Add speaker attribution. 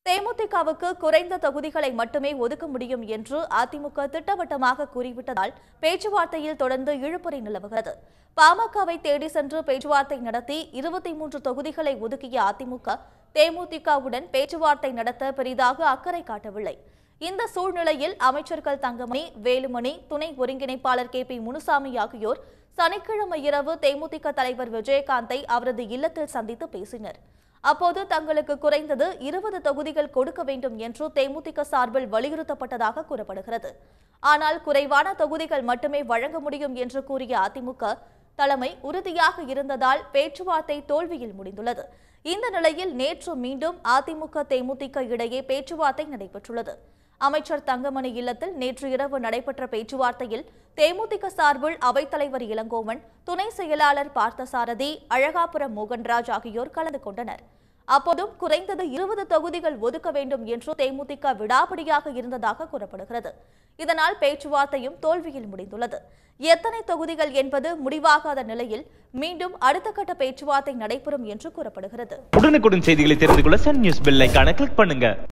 Speaker 1: தேமுதிகவுக்கு குறைந்த தொகுதிகளை மட்டுமே ஒதுக்க முடியும் என்று அதிமுக திட்டவட்டமாக கூறிவிட்டதால் பேச்சுவார்த்தையில் தொடர்ந்து இழுபறி நிலவுகிறது. பாமகவை தேடி சென்று பேச்சுவார்த்தை நடத்தி 23 தொகுதிகளை ஒதுக்கிய அதிமுக தேமுதிகவுடன் பேச்சுவார்த்தை நடத்த பெரிதாக அக்கறை காட்டவில்லை. இந்த சூழ்நிலையில் அமைச்சர்கள் தங்கமணி, வேலுமணி, துணை ஒருங்கிணைப்பாளர் KP முனுசாமி ஆகியோர் சனிக்கிழமை இரவு தேமுதிக தலைவர் விஜயகாந்தை அவரது இல்லத்தில் சந்தித்து பேசினர். அப்போது தங்களுக்கு குறைந்தது 20 தொகுதிகள் கொடுக்க வேண்டும் என்று தேமுதிக சார்பில் வலியுறுத்தப்பட்டதாக கூறப்படுகிறது. ஆனால் குறைவான தொகுதிகள் மட்டுமே வழங்க முடியும் என்று கூறிய அதிமுக தலைமை உறுதியாக இருந்ததால் பேச்சுவார்த்தை தோல்வியில் முடிந்துள்ளது. இந்த நிலையில் நேற்று மீண்டும் அதிமுக தேமுதிக இடையே பேச்சுவார்த்தை நடைபெற்றுள்ளது. அமைச்சர் தங்கமணி இல்லத்தில் நேற்று இரவு நடைபெற்ற பேச்சுவார்த்தையில் தேமுதிக சார்பில் அவைத்தலைவர் இளங்கோவன், துணை செயலாளர் பார்த்தசாரதி, அழகாபுரம் மோகன்ராஜ் ஆகியோர் கலந்து கொண்டனர். அப்போதும் குறைந்தது 20 தொகுதிகள் ஒதுக்க வேண்டும் என்று தேமுதிக விடாபிடியாக இருந்ததாக கூறப்படுகிறது. இதனால் பேச்சுவார்த்தையும் தோல்வியில் முடிந்துள்ளது. எத்தனை தொகுதிகள் என்பது முடிவாகாத நிலையில் மீண்டும் அடுத்த கட்ட பேச்சுவார்த்தை நடைபெறும் என்று கூறப்படுகிறது.
Speaker 2: உடனுக்குடன் செய்திகளை தெரிந்து கொள்ள சன் நியூஸ் பெல் ஐகானை கிளிக் பண்ணுங்க.